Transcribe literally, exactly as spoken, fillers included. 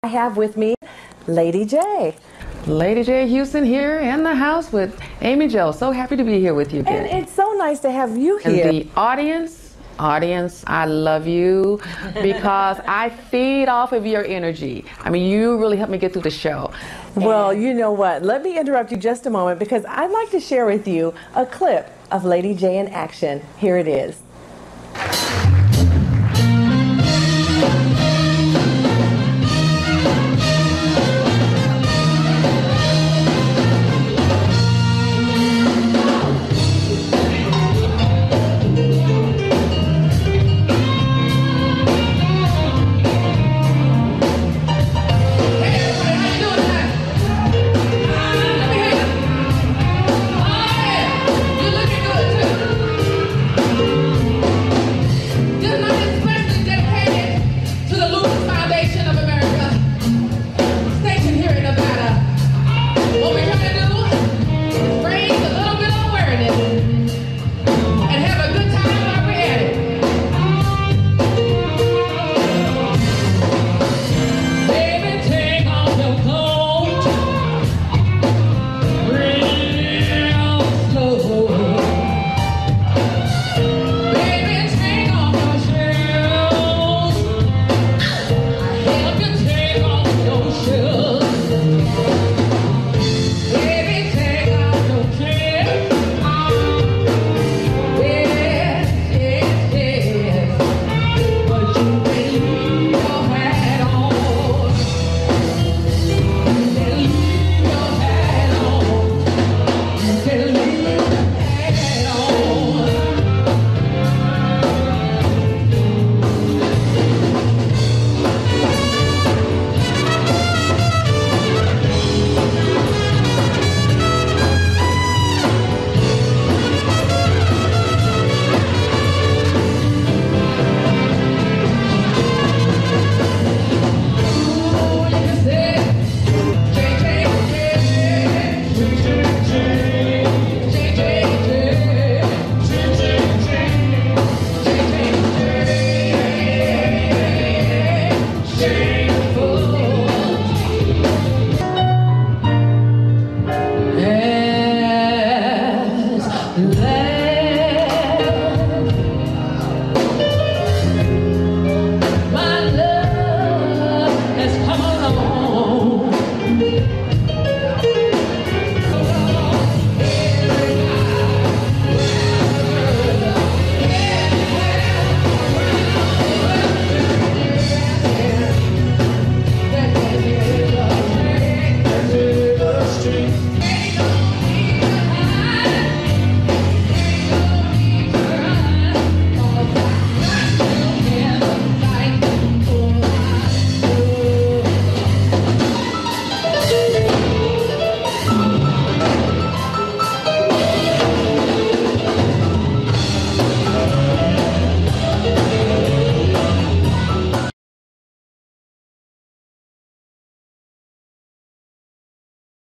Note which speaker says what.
Speaker 1: I have with me Lady J.
Speaker 2: Lady J Huston here in the house with Amie Jo. So happy to be here with you again.
Speaker 1: And it's so nice to have you here.
Speaker 2: And the audience, audience, I love you because I feed off of your energy. I mean, you really help me get through the show.
Speaker 1: Well, you know what? Let me interrupt you just a moment because I'd like to share with you a clip of Lady J in action. Here it is.